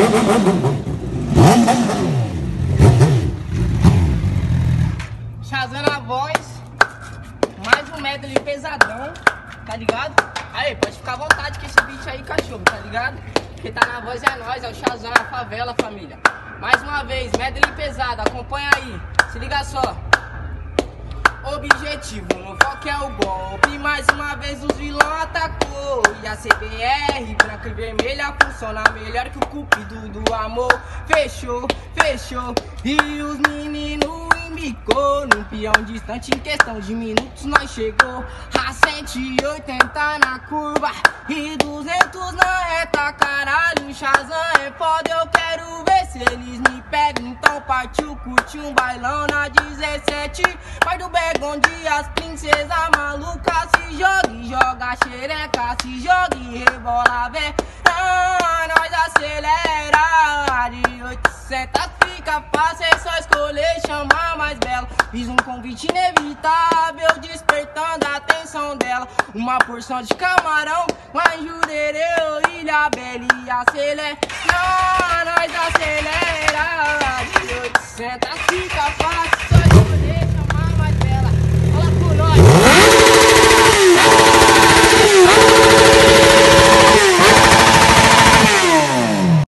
Shazam na voz, mais um medley pesadão, tá ligado? Aí, pode ficar à vontade com esse beat aí, cachorro, tá ligado? Porque tá na voz é nós, é o Shazam, a favela, família. Mais uma vez, medley pesado, acompanha aí, se liga só. Objetivo, no foco é o golpe. Mais uma vez os vilões atacou. E a CBR, branca e vermelha, funciona melhor que o cupido do amor. Fechou, fechou. E os meninos embicou. Num peão distante, em questão de minutos nós chegou. A 180 na curva e 200 na reta. Caralho, Shazam é foda, eu quero ver se eles me pegam. Então partiu, curte um bailão na 17. Pai do bag onde as princesas malucas se joga e joga xereca, se joga e rebola, vé. Nós acelera, de 800 fica fácil, é só escolher, chamar mais bela. Fiz um convite inevitável, despertando a atenção dela. Uma porção de camarão, lá em Jurerê, Ilha Bela e acelera. Nós acelera, de 800 fica fácil.